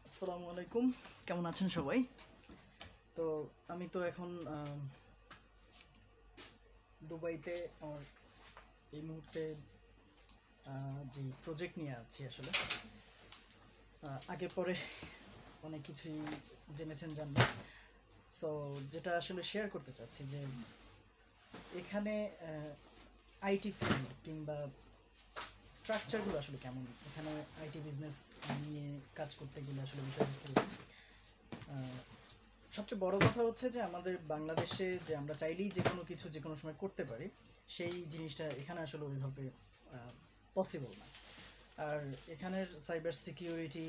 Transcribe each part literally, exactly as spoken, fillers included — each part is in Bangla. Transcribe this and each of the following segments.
আসসালামু আলাইকুম, কেমন আছেন সবাই? তো আমি তো এখন আহ, দুবাইতে আমার এই মুহূর্তে আহ, যে প্রজেক্ট নিয়ে আছি আসলে আহ, আগে পরে অনেক কিছুই জেনেছেন জানবেন। সো যেটা আসলে শেয়ার করতে চাচ্ছি যে এখানে আইটি ফিল্ড কিংবা স্ট্রাকচারগুলো আসলে কেমন, এখানে আইটি বিজনেস নিয়ে কাজ করতে গেলে আসলে বিষয়বস্তু আহ, সবচেয়ে বড় কথা হচ্ছে যে আমাদের বাংলাদেশে যে আমরা চাইলেই যে কোনো কিছু যে কোনো সময় করতে পারি, সেই জিনিসটা এখানে আসলে ওইভাবে পসিবল না। আর এখানের সাইবার সিকিউরিটি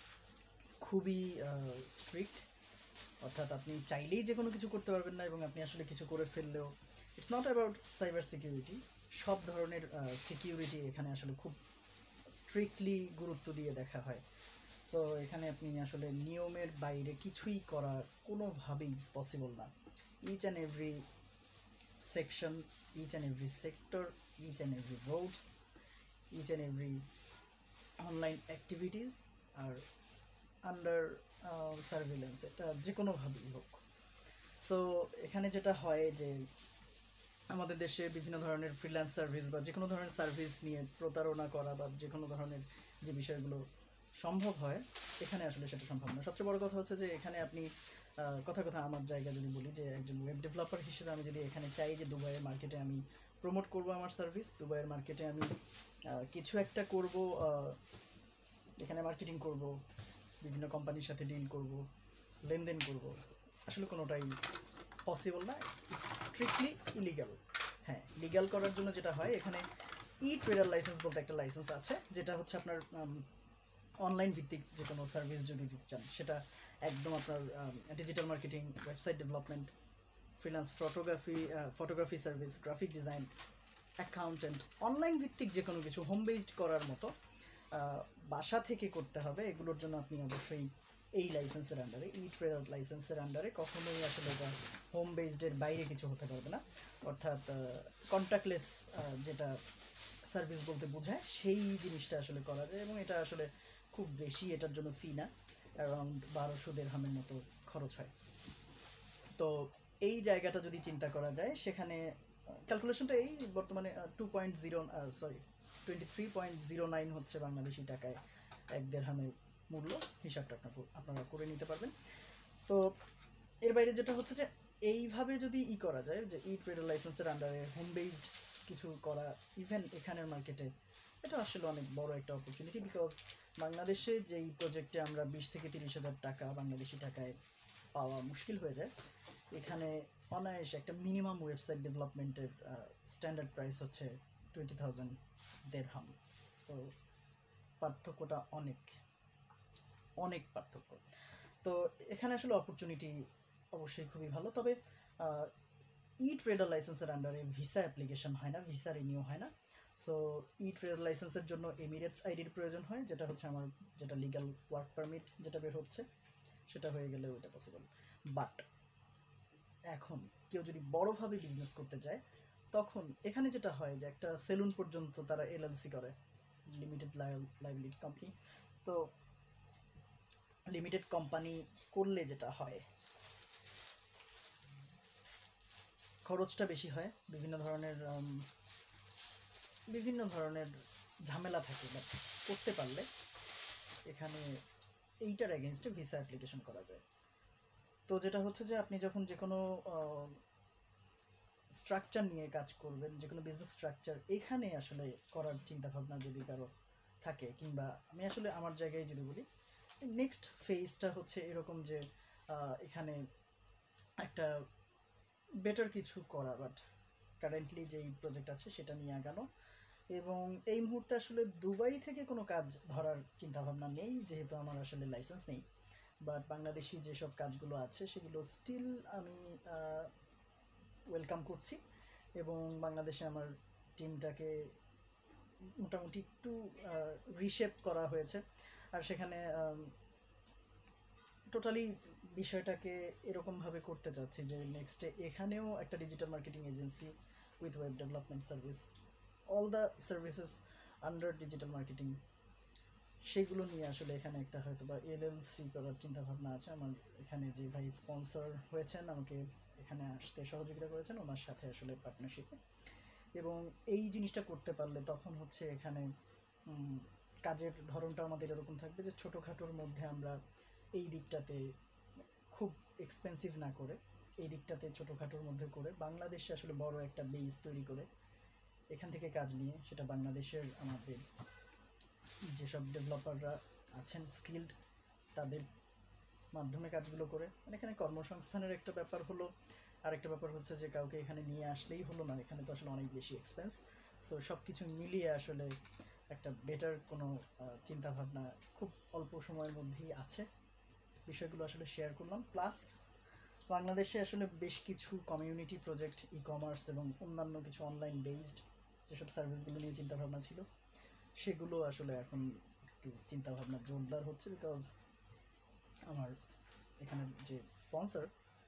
খুবই স্ট্রিক্ট, অর্থাৎ আপনি চাইলেই যে কোনো কিছু করতে পারবেন না, এবং আপনি আসলে কিছু করে ফেললেও it's not about cyber security, সব ধরনের সিকিউরিটি এখানে আসলে খুব স্ট্রিক্টলি গুরুত্ব দিয়ে দেখা হয়। সো এখানে আপনি আসলে নিয়মের বাইরে কিছুই করা কোনোভাবেই পসিবল না। Each and every section, each and every sector, each and every roads, each and every online activities are under surveillance, এটা যে কোনোভাবেই হোক। সো এখানে যেটা হয় যে আমাদের দেশে বিভিন্ন ধরনের ফ্রিল্যান্স সার্ভিস বা যে কোনো ধরনের সার্ভিস নিয়ে প্রতারণা করা বা যে কোনো ধরনের যে বিষয়গুলো সম্ভব হয়, এখানে আসলে সেটা সম্ভব না। সবচেয়ে বড় কথা হচ্ছে যে এখানে আপনি কথা কথা আমার জায়গা যদি বলি, যে একজন ওয়েব ডেভেলপার হিসেবে আমি যদি এখানে চাই যে দুবাইয়ের মার্কেটে আমি প্রমোট করব আমার সার্ভিস, দুবাইয়ের মার্কেটে আমি কিছু একটা করব, এখানে মার্কেটিং করব, বিভিন্ন কোম্পানির সাথে ডিল করব, লেনদেন করব, আসলে কোনোটাই পসিবল না। It's strictly illegal. হ্যাঁ, লিগাল করার জন্য যেটা হয়, এখানে ই ট্রেডার লাইসেন্স বলতে একটা লাইসেন্স আছে, যেটা হচ্ছে আপনার অনলাইন ভিত্তিক যে কোনো সার্ভিস যদি দিতে চান, সেটা একদম আপনার digital marketing, website development, freelance photography, photography service, graphic design, accountant, online ভিত্তিক যে কোনো কিছু হোম বেসড করার মতো বাসা থেকে করতে হবে। এগুলোর জন্য আপনি অবশ্যই এই লাইসেন্সের আন্ডারে, ই ট্রেডার লাইসেন্সের আন্ডারে কখনোই আসলে এটা হোম বেসডের বাইরে কিছু হতে পারবে না। অর্থাৎ কন্ট্যাক্টলেস যেটা সার্ভিস বলতে বোঝায়, সেই জিনিসটা আসলে করা যায়, এবং এটা আসলে খুব বেশি এটার জন্য ফি না, অ্যারাউন্ড বারোশো দেড়হামের মতো খরচ হয়। তো এই জায়গাটা যদি চিন্তা করা যায়, সেখানে ক্যালকুলেশনটা এই বর্তমানে two point zero sorry twenty three point zero nine হচ্ছে বাংলাদেশি টাকায় এক দেড়হামের মূল্য। হিসাবটা আপনার আপনারা করে নিতে পারবেন। তো এর বাইরে যেটা হচ্ছে যে এইভাবে যদি ই করা যায়, যে ই ট্রেডার লাইসেন্সের আন্ডারে হোম বেসড কিছু করা, ইভেন এখানের মার্কেটে, এটা আসলে অনেক বড় একটা অপরচুনিটি। বিকজ বাংলাদেশে যেই প্রজেক্টে আমরা বিশ থেকে তিরিশ হাজার টাকা বাংলাদেশি টাকায় পাওয়া মুশকিল হয়ে যায়, এখানে অনায়াসে একটা মিনিমাম ওয়েবসাইট ডেভেলপমেন্টের স্ট্যান্ডার্ড প্রাইস হচ্ছে টোয়েন্টি থাউজেন্ড দেড়হাম। সো পার্থক্যটা অনেক অনেক পার্থক্য। তো এখানে আসলে অপরচুনিটি অবশ্যই খুবই ভালো। তবে ই ট্রেডার লাইসেন্সের আন্ডারে ভিসা অ্যাপ্লিকেশন হয় না, ভিসা রিনিউ হয় না। সো ই ট্রেডার লাইসেন্সের জন্য এমিরেটস আইডির প্রয়োজন হয়, যেটা হচ্ছে আমার যেটা লিগাল ওয়ার্ক পারমিট যেটা বের হচ্ছে, সেটা হয়ে গেলে ওইটা পসিবল। বাট এখন কেউ যদি বড়োভাবে বিজনেস করতে চায়, তখন এখানে যেটা হয় যে একটা সেলুন পর্যন্ত তারা এলএলসি করে, লিমিটেড লাইবিলিটি কোম্পানি। তো লিমিটেড কোম্পানি করলে যেটা হয়, খরচটা বেশি হয়, বিভিন্ন ধরনের বিভিন্ন ধরনের ঝামেলা থাকে। বাট করতে পারলে এখানে এইটার এগেনস্টে ভিসা অ্যাপ্লিকেশন করা যায়। তো যেটা হচ্ছে যে আপনি যখন যে কোনো স্ট্রাকচার নিয়ে কাজ করবেন, যে কোনো বিজনেস স্ট্রাকচার এখানে আসলে করার চিন্তাভাবনা যদি কারো থাকে, কিংবা আমি আসলে আমার জায়গায় যদি বলি, নেক্সট ফেজটা হচ্ছে এরকম যে এখানে একটা বেটার কিছু করা, বাট কারেন্টলি যেই প্রজেক্ট আছে সেটা নিয়ে আগানো। এবং এই মুহূর্তে আসলে দুবাই থেকে কোনো কাজ ধরার চিন্তাভাবনা নেই, যেহেতু আমার আসলে লাইসেন্স নেই। বাট বাংলাদেশি যেসব কাজগুলো আছে সেগুলো স্টিল আমি ওয়েলকাম করছি, এবং বাংলাদেশে আমার টিমটাকে মোটামুটি একটু রিশেপ করা হয়েছে। আর সেখানে টোটালি বিষয়টাকে এরকমভাবে করতে চাচ্ছি যে নেক্সটে এখানেও একটা digital marketing agency with web development service, all the services under digital marketing সেগুলো নিয়ে আসলে এখানে একটা হয়তো বা এলএলসি করার চিন্তা ভাবনা আছে আমার। এখানে যে ভাই স্পন্সর হয়েছেন আমাকে এখানে আসতে সহযোগিতা করেছেন, ওনার সাথে আসলে পার্টনারশিপে। এবং এই জিনিসটা করতে পারলে তখন হচ্ছে এখানে কাজের ধরনটা আমাদের এরকম থাকবে যে ছোটোখাটোর মধ্যে আমরা এই দিকটাতে খুব এক্সপেন্সিভ না করে, এই দিকটাতে ছোটোখাটোর মধ্যে করে বাংলাদেশে আসলে বড় একটা বেস তৈরি করে এখান থেকে কাজ নিয়ে, সেটা বাংলাদেশের আমাদের যেসব ডেভেলপাররা আছেন স্কিল্ড তাদের মাধ্যমে কাজগুলো করে, মানে এখানে কর্মসংস্থানের একটা ব্যাপার হলো। আর একটা ব্যাপার হচ্ছে যে কাউকে এখানে নিয়ে আসলেই হলো না, এখানে তো আসলে অনেক বেশি এক্সপেন্স। সো সব কিছু মিলিয়ে আসলে একটা বেটার কোনো চিন্তাভাবনা খুব অল্প সময়ের মধ্যেই আছে। বিষয়গুলো আসলে শেয়ার করলাম। প্লাস বাংলাদেশে আসলে বেশ কিছু কমিউনিটি প্রজেক্ট, ই কমার্স এবং অন্যান্য কিছু অনলাইন বেসড যেসব সার্ভিসগুলো নিয়ে চিন্তাভাবনা ছিল সেগুলো আসলে এখন একটু চিন্তাভাবনা জোরদার হচ্ছে, বিকজ আমার এখানে যে স্পন্সর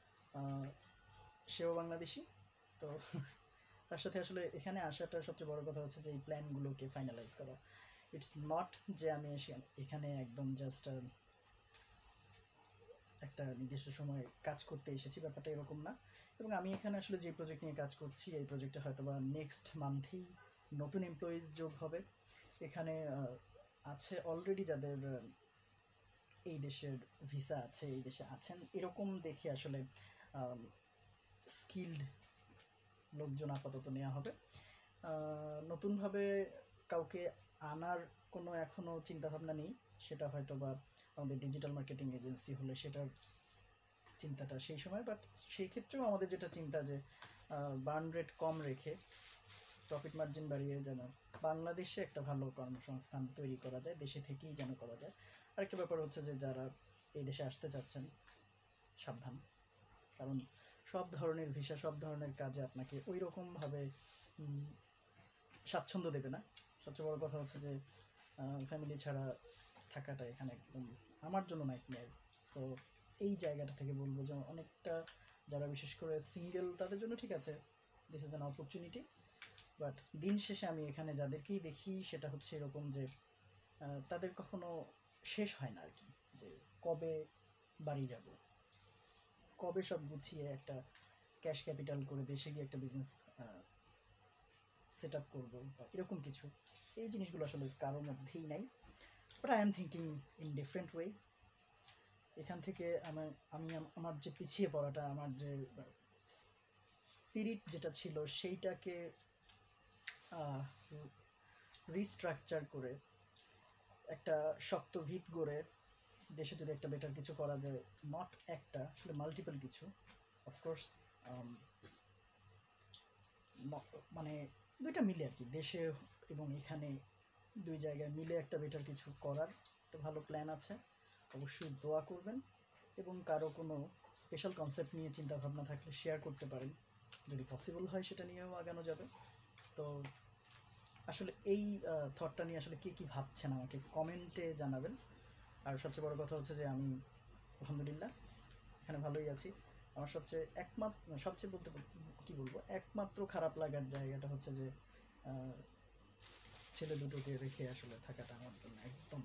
সেও বাংলাদেশি। তো তার সাথে আসলে এখানে আসাটা সবচেয়ে বড় কথা হচ্ছে যে এই প্ল্যানগুলোকে ফাইনালাইজ করা। ইটস নট যে আমি এসে এখানে একদম জাস্ট একটা নির্দিষ্ট সময় কাজ করতে এসেছি, ব্যাপারটা এরকম না। এবং আমি এখানে আসলে যে প্রজেক্ট নিয়ে কাজ করছি এই প্রজেক্টে হয়তো বা নেক্সট মান্থেই নতুন এমপ্লয়িজ যোগ হবে। এখানে আছে অলরেডি যাদের এই দেশের ভিসা আছে, এই দেশে আছেন, এরকম দেখে আসলে স্কিল্ড লোকজন আপাতত নেওয়া হবে। নতুনভাবে কাউকে আনার কোনো এখনও চিন্তাভাবনা নেই, সেটা হয়তো বা আমাদের ডিজিটাল মার্কেটিং এজেন্সি হলে সেটার চিন্তাটা সেই সময়। বাট সেই ক্ষেত্রেও আমাদের যেটা চিন্তা যে বার্ন রেট কম রেখে প্রফিট মার্জিন বাড়িয়ে যেন বাংলাদেশে একটা ভালো কর্মসংস্থান তৈরি করা যায়, দেশে থেকেই যেন করা যায়। আরেকটা ব্যাপার হচ্ছে যে যারা এই দেশে আসতে চাচ্ছেন সাবধান, কারণ সব ধরনের ভিসা সব ধরনের কাজে আপনাকে ওই রকমভাবে স্বাচ্ছন্দ্য দেবে না। সবচেয়ে বড় কথা হচ্ছে যে ফ্যামিলি ছাড়া থাকাটা এখানে একদম আমার জন্য নাইটমেয়ার। সো এই জায়গাটা থেকে বলবো যে অনেকটা যারা বিশেষ করে সিঙ্গেল তাদের জন্য ঠিক আছে, this is an opportunity. But দিন শেষে আমি এখানে যাদেরকেই দেখি সেটা হচ্ছে এরকম যে তাদের কখনো শেষ হয় না আর কি, যে কবে বাড়ি যাব, কবে সব গুছিয়ে একটা ক্যাশ ক্যাপিটাল করে দেশে গিয়ে একটা বিজনেস সেট আপ করবো বা এরকম কিছু। এই জিনিসগুলো আসলে কারোর মধ্যেই নাই। But I am thinking in different way. এখান থেকে আমার আমি আমার যে পিছিয়ে পড়াটা, আমার যে স্পিরিট যেটা ছিল সেইটাকে রিস্ট্রাকচার করে একটা শক্ত ভিত গড়ে দেশে যদি একটা বেটার কিছু করা যায়, নট একটা আসলে মাল্টিপল কিছু, অফকোর্স মানে দুইটা মিলে আর কি, দেশে এবং এখানে দুই জায়গায় মিলে একটা বেটার কিছু করার একটা ভালো প্ল্যান আছে। অবশ্যই দোয়া করবেন এবং কারো কোনো স্পেশাল কনসেপ্ট নিয়ে চিন্তা ভাবনা থাকলে শেয়ার করতে পারেন, যদি পসিবল হয় সেটা নিয়েও আগানো যাবে। তো আসলে এই থটটা নিয়ে আসলে কে কী ভাবছেন আমাকে কমেন্টে জানাবেন। আর সবচেয়ে বড় কথা হচ্ছে যে আমি আলহামদুলিল্লাহ এখানে ভালোই আছি। আমার সবচেয়ে একমাত্র সবচেয়ে বলতে কী বলবো একমাত্র খারাপ লাগার জায়গাটা হচ্ছে যে ছেলে দুটোকে রেখে আসলে থাকাটা আমার জন্য একদম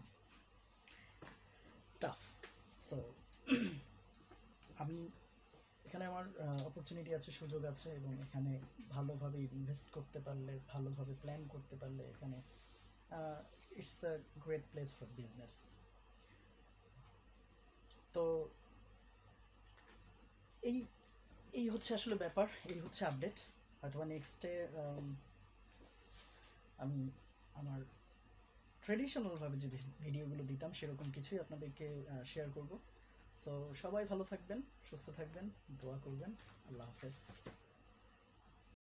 টাফ। সো আমি এখানে আমার অপরচুনিটি আছে, সুযোগ আছে, এবং এখানে ভালোভাবে ইনভেস্ট করতে পারলে, ভালোভাবে প্ল্যান করতে পারলে এখানে it's a great place for business. তো এই এই হচ্ছে আসলে ব্যাপার, এই হচ্ছে আপডেট। হয়তো বা নেক্সটে আমি আমার ট্রেডিশনালভাবে যে ভিডিওগুলো দিতাম সেরকম কিছুই আপনাদেরকে শেয়ার করব। সো সবাই ভালো থাকবেন, সুস্থ থাকবেন, দোয়া করবেন। আল্লাহ হাফেজ।